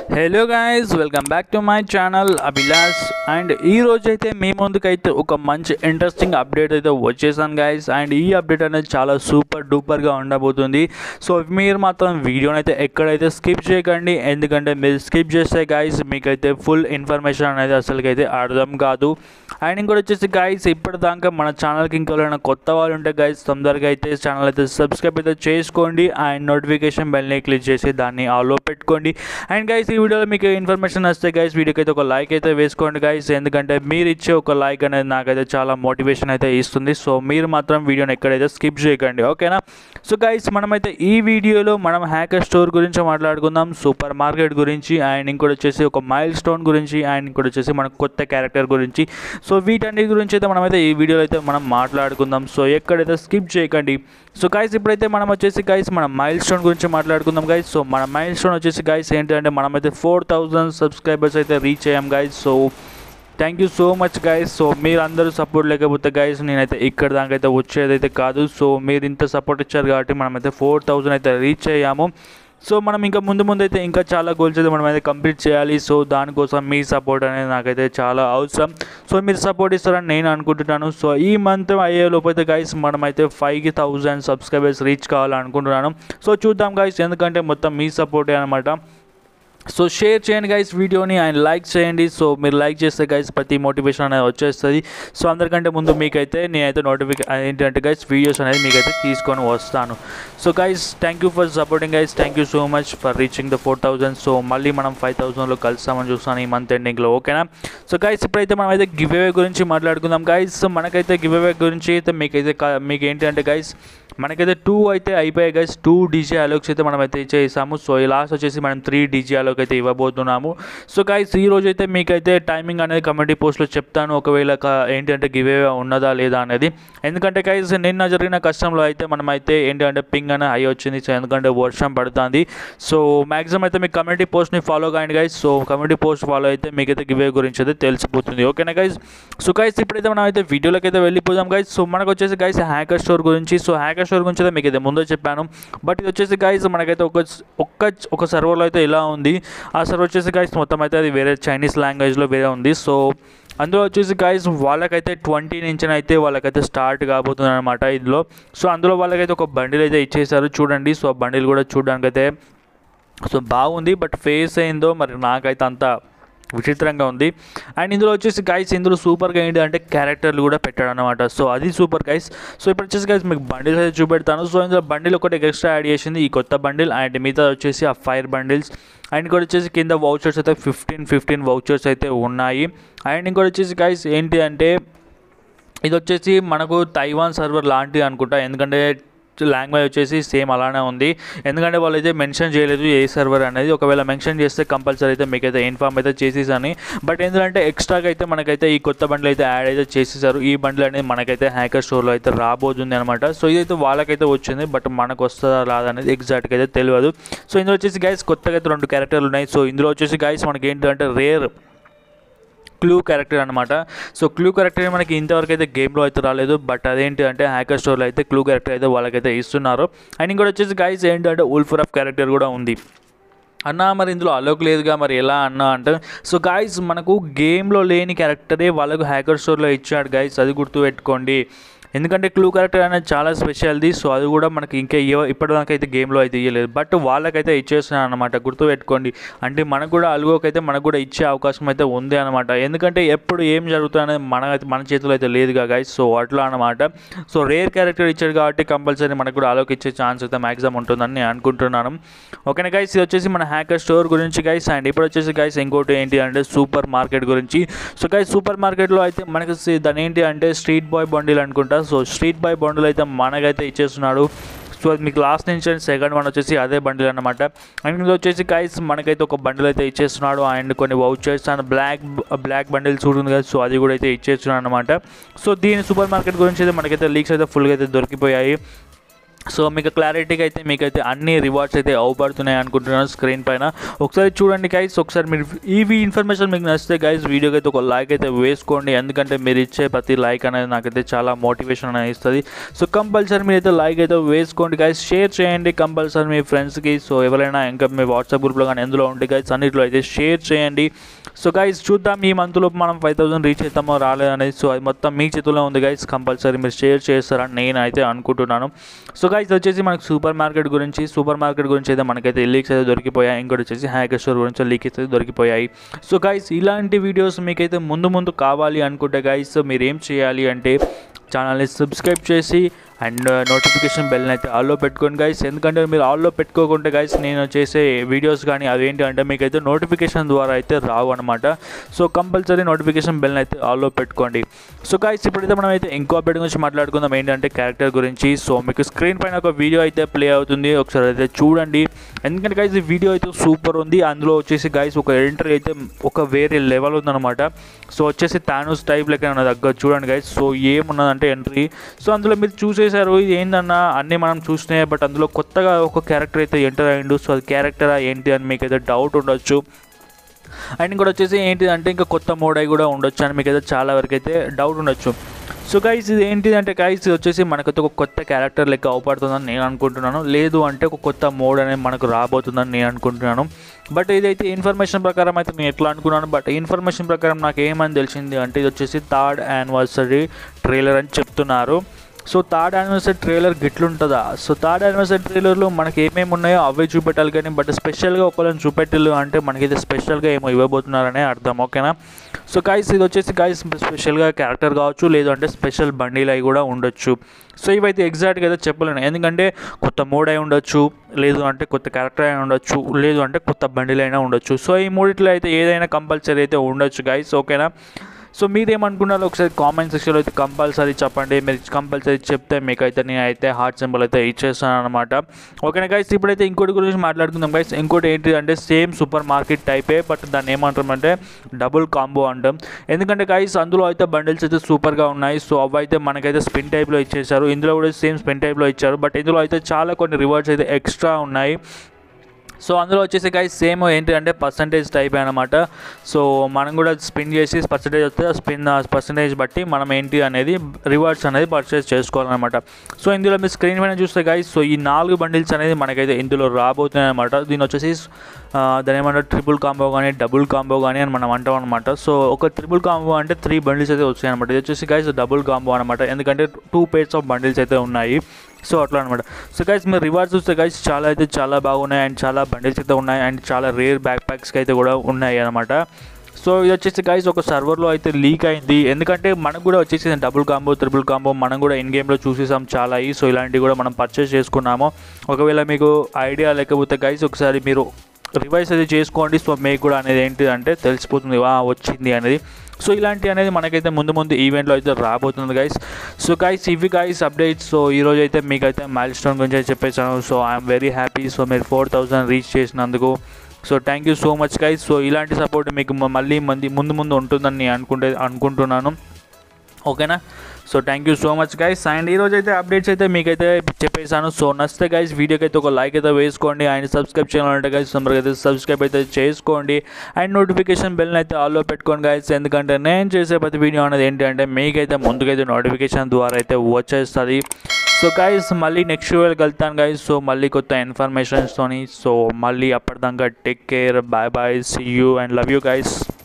Hello guys, welcome back to my channel Abhilash. And ఈ రోజు అయితే మీ ముందుకైతే ఒక మంచి ఇంట్రెస్టింగ్ అప్డేట్ అయితే వచ్చేసాను గైస్. అండ్ ఈ అప్డేట్ అనేది చాలా సూపర్ డూపర్గా ఉండబోతుంది. సో మీరు మాత్రం వీడియోని అయితే ఎక్కడైతే స్కిప్ చేయకండి, ఎందుకంటే మీరు స్కిప్ చేస్తే గైస్ మీకైతే ఫుల్ ఇన్ఫర్మేషన్ అనేది అసలుకైతే అర్థం కాదు. అండ్ ఇంకోటి వచ్చేసి గైస్, ఇప్పటిదాకా మన ఛానల్కి ఇంకెవరైనా కొత్త వాళ్ళు ఉంటే గైస్ తొందరగా అయితే ఛానల్ అయితే సబ్స్క్రైబ్ అయితే చేసుకోండి. అండ్ నోటిఫికేషన్ బెల్ని క్లిక్ చేసి దాన్ని ఆల్లో పెట్టుకోండి. అండ్ గైస్, ఈ వీడియోలో మీకు ఇన్ఫర్మేషన్ వస్తే గైస్ వీడియోకి అయితే ఒక లైక్ అయితే వేసుకోండి గైస్, ఎందుకంటే మీరు ఇచ్చే ఒక లైక్ అనేది నాకైతే చాలా మోటివేషన్ అయితే ఇస్తుంది. సో మీరు మాత్రం వీడియోని ఎక్కడైతే స్కిప్ చేయకండి, ఓకేనా? సో గైస్, మనమైతే ఈ వీడియోలో మనం హ్యాకర్ స్టోర్ గురించి మాట్లాడుకుందాం, సూపర్ మార్కెట్ గురించి, అండ్ ఇంకోటి వచ్చేసి ఒక మైల్ స్టోన్ గురించి, అండ్ ఇంకోటి వచ్చేసి మన కొత్త క్యారెక్టర్ గురించి. సో వీటన్నిటి గురించి అయితే మనమైతే ఈ వీడియోలో అయితే మనం మాట్లాడుకుందాం. సో ఎక్కడైతే స్కిప్ చేయకండి. సో గైస్, ఇప్పుడైతే మనం వచ్చేసి గైస్ మన మైల్ స్టోన్ గురించి మాట్లాడుకుందాం గైస్. సో మన మైల్ స్టోన్ వచ్చేసి గైస్ ఏంటంటే మనమైతే 4000 సబ్స్క్రైబర్స్ అయితే రీచ్ అయ్యాం guys. So thank you so much guys. So మీరు అందరూ సపోర్ట్ లేకపోతే గైస్ నేనైతే ఇక్కడ దాకైతే వచ్చేదైతే కాదు. సో మీరు ఇంత సపోర్ట్ ఇచ్చారు కాబట్టి మనమైతే 4000 అయితే రీచ్ అయ్యాము. సో మనం ఇంకా ముందు అయితే ఇంకా చాలా గోల్స్ అయితే మనమైతే కంప్లీట్ చేయాలి. సో దానికోసం మీ సపోర్ట్ అనేది నాకైతే చాలా అవసరం. సో మీరు సపోర్ట్ ఇస్తారని నేను అనుకుంటున్నాను. సో ఈ మంత్ అయ్యే లోపైతే గైస్ మనమైతే 5000 సబ్స్క్రైబర్స్ రీచ్ కావాలనుకుంటున్నాను. సో చూద్దాం గైస్, ఎందుకంటే మొత్తం మీ సపోర్టే అనమాట. సో షేర్ చేయండి గైస్ వీడియోని, అండ్ లైక్ చేయండి. సో మీరు లైక్ చేస్తే గైస్ ప్రతి మోటివేషన్ అనేది వచ్చేస్తుంది. సో అందరికంటే ముందు మీకైతే నేనైతే ఏంటంటే గైస్ వీడియోస్ అనేది మీకైతే తీసుకొని వస్తాను. So guys, thank you for supporting guys, thank you so much for reaching the 4000. So మళ్ళీ మనం 5000లో కలుస్తామని చూస్తాను ఈ మంత్ ఎండింగ్లో, ఓకేనా? సో గైస్, ఇప్పుడైతే మనం అయితే గివ్ అవే గురించి మాట్లాడుకుందాం గైస్. సో మనకైతే గివ్ అవే గురించి అయితే మీకు ఏంటంటే గైస్ మనకైతే 2 అయితే అయిపోయాయి గైస్. 2 డీజే అలోక్స్ అయితే మనమైతే ఇచ్చేసాము. సో ఈ లాస్ట్ వచ్చేసి మనం 3 డీజే అలోక్ అయితే ఇవ్వబోతున్నాము. సో గైస్, ఈ రోజు అయితే మీకైతే టైమింగ్ అనేది కమ్యూనిటీ పోస్ట్లో చెప్తాను, ఒకవేళ ఏంటంటే గివ్ అవే ఉన్నదా లేదా అనేది. ఎందుకంటే గైస్ నిన్న జరిగిన కష్టంలో అయితే మనమైతే ఏంటంటే పింగ్ అనే హై వచ్చింది. సో ఎందుకంటే వర్షం పడుతుంది. సో మ్యాక్సిమం అయితే మీ కమ్యూనిటీ పోస్ట్ని ఫాలో కాయండి guys. So community post follow అయితే మీకైతే గివ్ అవే గురించి అయితే తెలిసిపోతుంది, ఓకేనా గైస్? సో గైస్, ఇప్పుడైతే మనం అయితే వీడియోలోకి అయితే వెళ్ళిపోదాం గైస్. సో మనకు వచ్చేసి గైస్ హ్యాకర్ స్టోర్ గురించి, సో హ్యాకర్ స్టోర్ గురించి అయితే మీకు అయితే ముందే చెప్పాను. బట్ ఇది వచ్చేసి గైస్ మనకైతే ఒక సర్వర్లో అయితే ఇలా ఉంది. ఆ సర్వర్ వచ్చేసి గైస్ మొత్తం అయితే అది వేరే చైనీస్ లాంగ్వేజ్లో వేరే ఉంది. సో అందులో వచ్చేసి గైస్ వాళ్ళకైతే 20 నుంచి అయితే వాళ్ళకైతే స్టార్ట్ కాబోతుంది అనమాట ఇందులో. సో అందులో వాళ్ళకైతే ఒక బండిల్ అయితే ఇచ్చేసారు చూడండి. సో ఆ బండిల్ కూడా చూడడానికి అయితే సో బాగుంది, బట్ ఫేస్ అయిందో మరి నాకైతే అంత విచిత్రంగా ఉంది. అండ్ ఇందులో వచ్చేసి గైస్ ఇందులో సూపర్గా ఏంటి అంటే క్యారెక్టర్లు కూడా పెట్టాడు అనమాట. సో అది సూపర్ గైస్. సో ఇప్పుడు వచ్చేసి గైస్ మీకు బండిల్స్ అయితే చూపెడతాను. సో ఇందులో బండిల్ ఒకటి ఎక్స్ట్రా యాడ్ చేసింది ఈ కొత్త బండిల్, అండ్ మిగతా వచ్చేసి ఆ ఫైర్ బండిల్స్. అండ్ ఇంకోటి వచ్చేసి కింద వౌచర్స్ అయితే 15 వౌచర్స్ అయితే ఉన్నాయి. అండ్ ఇంకోటి వచ్చేసి గైస్ ఏంటి అంటే ఇది వచ్చేసి మనకు తైవాన్ సర్వర్ లాంటిది అనుకుంటా, ఎందుకంటే లాంగ్వేజ్ వచ్చేసి సేమ్ అలానే ఉంది. ఎందుకంటే వాళ్ళు అయితే మెన్షన్ చేయలేదు ఏ సర్వర్ అనేది. ఒకవేళ మెన్షన్ చేస్తే కంపల్సరీ అయితే మీకైతే ఇన్ఫార్మ్ అయితే చేసేసాను. బట్ ఎందుకంటే ఎక్స్ట్రాగా అయితే మనకైతే ఈ కొత్త బండ్లు అయితే యాడ్ అయితే చేసేసారు. ఈ బండ్లు అనేది మనకైతే హ్యాకర్ స్టోర్లో అయితే రాబోతుంది అనమాట. సో ఇదైతే వాళ్ళకైతే వచ్చింది, బట్ మనకు వస్తుందా రాదా అనేది ఎగ్జాక్ట్గా అయితే తెలియదు. సో ఇందులో వచ్చేసి గైస్ కొత్తగా అయితే 2 క్యారెక్టర్లు ఉన్నాయి. సో ఇందులో వచ్చేసి గైస్ మనకి ఏంటంటే రేర్ క్లూ క్యారెక్టర్ అనమాట. సో క్లూ క్యారెక్టర్ మనకి ఇంతవరకు అయితే గేమ్లో అయితే రాలేదు, బట్ అదేంటి అంటే హ్యాకర్ స్టోర్లో అయితే క్లూ క్యారెక్టర్ అయితే వాళ్ళకైతే ఇస్తున్నారు. అండ్ ఇంకోటి వచ్చేసి గైస్ ఏంటంటే ఉల్ఫ్రాఫ్ క్యారెక్టర్ కూడా ఉంది. అన్నా మరి ఇందులో అలోక్ లేదుగా, మరి ఎలా అన్నా అంటే సో గైస్ మనకు గేమ్లో లేని క్యారెక్టరే వాళ్ళకు హ్యాకర్ స్టోర్లో ఇచ్చాడు గైస్, అది గుర్తుపెట్టుకోండి. ఎందుకంటే క్లూ క్యారెక్టర్ అనేది చాలా స్పెషల్ది. సో అది కూడా మనకి ఇంకా ఇప్పటిదాకా అయితే గేమ్లో అయితే ఇవ్వలేదు, బట్ వాళ్ళకైతే ఇచ్చేస్తున్నాను అనమాట, గుర్తుపెట్టుకోండి. అంటే మనకు కూడా అలుగోకైతే మనకు కూడా ఇచ్చే అవకాశం అయితే ఉంది అనమాట. ఎందుకంటే ఎప్పుడు ఏం జరుగుతుందనేది మన చేతిలో అయితే లేదుగా గైస్. సో అట్లా అనమాట. సో రేర్ క్యారెక్టర్ ఇచ్చాడు కాబట్టి కంపల్సరీ మనకు కూడా అలోక్ ఇచ్చే ఛాన్స్ అయితే మ్యాక్సిమం ఉంటుందని నేను అనుకుంటున్నాను, ఓకేనా గైస్? ఇది వచ్చేసి మన హ్యాకర్ స్టోర్ గురించి గైస్. అండ్ ఇప్పుడు వచ్చేసి గైస్ ఇంకోటి ఏంటి అంటే సూపర్ మార్కెట్ గురించి. సో గైస్ సూపర్ మార్కెట్లో అయితే మనకి దాని ఏంటి అంటే స్ట్రీట్ బాయ్ బండిల్ అనుకుంటా. సో స్ట్రీట్ బాయ్ బండిల్ అయితే మనకైతే ఇచ్చేస్తున్నాడు. సో మీకు లాస్ట్ నుంచి సెకండ్ వన్ వచ్చేసి అదే బండిల్ అనమాట. అండ్ ఇది వచ్చేసి గైస్ మనకైతే ఒక బండిల్ అయితే ఇచ్చేస్తున్నాడు, అండ్ కొన్ని వౌచర్స్ అండ్ బ్లాక్ బండిల్స్ ఉంటుంది కదా, సో అది కూడా అయితే ఇచ్చేస్తున్నాడు అనమాట. సో దీని సూపర్ మార్కెట్ గురించి అయితే మనకైతే లీక్స్ అయితే ఫుల్గా అయితే దొరికిపోయాయి. సో మీకు క్లారిటీగా అయితే మీకైతే అన్ని రివార్డ్స్ అయితే అవపడుతున్నాయి అనుకుంటున్నాను స్క్రీన్ పైన. ఒకసారి చూడండి గైస్, ఒకసారి మీరు ఈ ఇన్ఫర్మేషన్ మీకు నచ్చితే గైస్ వీడియోకి అయితే ఒక లైక్ అయితే వేసుకోండి. ఎందుకంటే మీరు ఇచ్చే ప్రతి లైక్ అనేది నాకైతే చాలా మోటివేషన్ అనేది ఇస్తుంది. సో కంపల్సరీ మీరైతే లైక్ అయితే వేసుకోండి గైస్, షేర్ చేయండి కంపల్సరీ మీ ఫ్రెండ్స్కి. సో ఎవరైనా ఇంకా మీ వాట్సాప్ గ్రూప్లో కానీ ఎందులో ఉంటే గైస్ అన్నింటిలో అయితే షేర్ చేయండి. సో గైస్ చూద్దాం ఈ మంత్లో మనం 5000 రీచ్ అవుతామో రాలేదనేది. సో అది మొత్తం మీ చేతిలో ఉంది గైస్, కంపల్సరీ మీరు షేర్ చేస్తారని నేను అయితే అనుకుంటున్నాను. సో గైస్ వచ్చేసి మనకు సూపర్ మార్కెట్ గురించి అయితే మనకైతే లీక్స్ అయితే దొరికిపోయాయి. ఇంకోటి వచ్చేసి హ్యాకర్ స్టోర్ గురించి లీక్స్ అయితే దొరికిపోయాయి. సో గైస్ ఇలాంటి వీడియోస్ మీకైతే ముందు కావాలి అనుకుంటే గైస్ మీరు ఏం చేయాలి అంటే ఛానల్ని సబ్స్క్రైబ్ చేసి అండ్ నోటిఫికేషన్ బెల్ని అయితే ఆల్లో పెట్టుకోండి గైస్. ఎందుకంటే మీరు ఆల్లో పెట్టుకోకుంటే గైస్ నేను చేసే వీడియోస్ కానీ అవేంటి అంటే మీకైతే నోటిఫికేషన్ ద్వారా అయితే రావు అనమాట. సో కంపల్సరీ నోటిఫికేషన్ బెల్ని అయితే ఆల్లో పెట్టుకోండి. సో గైస్ ఇప్పుడైతే మనం అయితే ఇంకో అప్డేట్ గురించి మాట్లాడుకుందాం, ఏంటంటే క్యారెక్టర్ గురించి. సో మీకు స్క్రీన్ పైన ఒక వీడియో అయితే ప్లే అవుతుంది, ఒకసారి అయితే చూడండి. ఎందుకంటే గైస్ ఈ వీడియో అయితే సూపర్ ఉంది. అందులో వచ్చేసి గైస్ ఒక ఎంట్రీ అయితే ఒక వేరే లెవెల్ ఉందన్నమాట. సో వచ్చేసి థానోస్ టైప్ లెక్క ఉన్న దగ్గర చూడండి గైస్. సో ఏమున్నదంటే ఎంట్రీ, సో అందులో మీరు చూసేసారు ఇది ఏంటన్నా అన్నీ మనం చూసినాయి, బట్ అందులో కొత్తగా ఒక క్యారెక్టర్ అయితే ఎంటర్ అయ్యిండు. సో అది క్యారెక్టరా ఏంటి అని మీకు అయితే డౌట్ ఉండొచ్చు. అండ్ ఇంకోటి వచ్చేసి ఏంటి అంటే ఇంకా కొత్త మోడ్ అయి కూడా ఉండొచ్చు అని మీకు అయితే చాలా వరకు అయితే డౌట్ ఉండొచ్చు. సో గైస్ ఇది ఏంటిదంటే గైస్ ఇది వచ్చేసి మనకైతే ఒక కొత్త క్యారెక్టర్ లెక్క అవపడుతుందని నేను అనుకుంటున్నాను, లేదు అంటే ఒక కొత్త మోడ్ అనేది మనకు రాబోతుందని నేను అనుకుంటున్నాను. బట్ ఇదైతే ఇన్ఫర్మేషన్ ప్రకారం అయితే నేను ఎట్లా అనుకున్నాను, బట్ ఇన్ఫర్మేషన్ ప్రకారం నాకు ఏమని తెలిసింది అంటే ఇది వచ్చేసి 3rd యానివర్సరీ ట్రైలర్ అని చెప్తున్నారు. సో 3rd యానివర్సరీ ట్రైలర్ గిట్లుంటుందా? సో 3rd యానివర్సరీ ట్రైలర్లో మనకి ఏమేమి ఉన్నాయో అవే చూపెట్టాలి కానీ బట్ స్పెషల్గా ఒకళ్ళని చూపెట్టాలి అంటే మనకైతే స్పెషల్గా ఏమో ఇవ్వబోతున్నారనే అర్థం, ఓకేనా? సో గైస్ ఇది వచ్చేసి గైస్ స్పెషల్గా క్యారెక్టర్ కావచ్చు, లేదు అంటే స్పెషల్ బండిల్ అయి కూడా ఉండొచ్చు. సో ఇవైతే ఎగ్జాక్ట్గా అయితే చెప్పలేను, ఎందుకంటే కొత్త మోడ్ అయి ఉండొచ్చు, లేదు అంటే కొత్త క్యారెక్టర్ అయినా ఉండొచ్చు, లేదు అంటే కొత్త బండిల్ అయినా ఉండొచ్చు. సో ఈ మూడిట్లో అయితే ఏదైనా కంపల్సరీ అయితే ఉండొచ్చు గైస్, ఓకేనా? సో మీరేమనుకున్నారో ఒకసారి కామెంట్ సెక్షన్లో అయితే కంపల్సరీ చెప్పండి. మీరు కంపల్సరీ చెప్తే మీకైతే నేనైతే హార్ట్ సింబల్ అయితే ఇచ్చేస్తాను అనమాట, ఓకేనా గైస్? ఇప్పుడైతే ఇంకోటి గురించి మాట్లాడుకుందాం గైస్. ఇంకోటి ఏంటి అంటే సేమ్ సూపర్ మార్కెట్ టైపే, బట్ దాన్ని ఏమంటామంటే డబుల్ కాంబో అంటాం. ఎందుకంటే గైస్ అందులో అయితే బండిల్స్ అయితే సూపర్గా ఉన్నాయి. సో అవి అయితే మనకైతే స్పిన్ టైప్లో ఇచ్చేసారు, ఇందులో కూడా సేమ్ స్పిన్ టైప్లో ఇచ్చారు, బట్ ఇందులో అయితే చాలా కొన్ని రివార్డ్స్ అయితే ఎక్స్ట్రా ఉన్నాయి. సో అందులో వచ్చేసి గైస్ సేమ్ ఏంటి అంటే పర్సంటేజ్ టైప్ అనమాట. సో మనం కూడా స్పిన్ చేసి పర్సంటేజ్ వస్తే పర్సంటేజ్ బట్టి మనం ఏంటి అనేది రివార్డ్స్ అనేది పర్చేస్ చేసుకోవాలన్నమాట. సో ఇందులో మీరు స్క్రీన్ పైన చూస్తే గైస్ సో ఈ 4 బండిల్స్ అనేది మనకైతే ఇందులో రాబోతున్నాయి అనమాట. దీని వచ్చేసి దాని ఏమంటారు ట్రిపుల్ కాంబో కానీ డబుల్ కాంబో కానీ అని మనం అంటాం అనమాట. సో ఒక ట్రిపుల్ కాంబో అంటే 3 బండిల్స్ అయితే వచ్చాయి అనమాట. ఇది వచ్చేసి గైస్ డబుల్ కాంబో అనమాట, ఎందుకంటే 2 pairs ఆఫ్ బండిల్స్ అయితే ఉన్నాయి. సో అట్లా అనమాట. సో గైస్ మీరు రివార్డ్స్ చూస్తే గైస్ చాలా బాగున్నాయి అండ్ చాలా బండిల్స్ అయితే ఉన్నాయి అండ్ చాలా రేర్ బ్యాక్ ప్యాక్స్కి అయితే కూడా ఉన్నాయి అనమాట. సో ఇది వచ్చేసి గైస్ ఒక సర్వర్లో అయితే లీక్ అయింది, ఎందుకంటే మనకు కూడా వచ్చేసి డబుల్ కాంబో ట్రిపుల్ కాంబో మనం కూడా ఇన్ గేమ్లో చూసేసాం చాలా. సో ఇలాంటివి కూడా మనం పర్చేస్ చేసుకున్నాము. ఒకవేళ మీకు ఐడియా లేకపోతే గైస్ ఒకసారి మీరు రివైజ్ అయితే చేసుకోండి. సో మీకు కూడా అనేది ఏంటి అంటే తెలిసిపోతుంది వచ్చింది అనేది. సో ఇలాంటి అనేది మనకైతే ముందు ఈవెంట్లో అయితే రాబోతుంది గైస్. సో గైస్ ఇవి గైస్ అప్డేట్స్. సో ఈరోజు అయితే మీకైతే మైల్ స్టోన్ గురించి అయితే చెప్పేసాను. So I'm very happy. So మీరు 4000 రీచ్ చేసినందుకు so thank you so much guys. So ఇలాంటి సపోర్ట్ మీకు మళ్ళీ ముందు ఉంటుందని నేను అనుకుంటున్నాను, ఓకేనా? So thank you so much guys. And ఈరోజు అయితే అప్డేట్స్ అయితే మీకైతే చెప్పేసాను. సో నచ్చితే గైస్ వీడియోకి అయితే ఒక లైక్ అయితే వేసుకోండి అండ్ సబ్స్క్రైబ్ చేయాలంటే గైస్ తొందరగా అయితే సబ్స్క్రైబ్ అయితే చేసుకోండి అండ్ నోటిఫికేషన్ బెల్ని అయితే ఆల్లో పెట్టుకోండి గైస్, ఎందుకంటే నేను చేసే ప్రతి వీడియో అనేది ఏంటి అంటే మీకైతే ముందుకైతే నోటిఫికేషన్ ద్వారా అయితే వచ్చేస్తుంది. సో గైస్ మళ్ళీ నెక్స్ట్ వీడియోకి వెళ్తాను గైస్. సో మళ్ళీ కొత్త ఇన్ఫర్మేషన్స్తోని. సో మళ్ళీ అప్పటిదాకా take care, bye bye, see you and love you guys.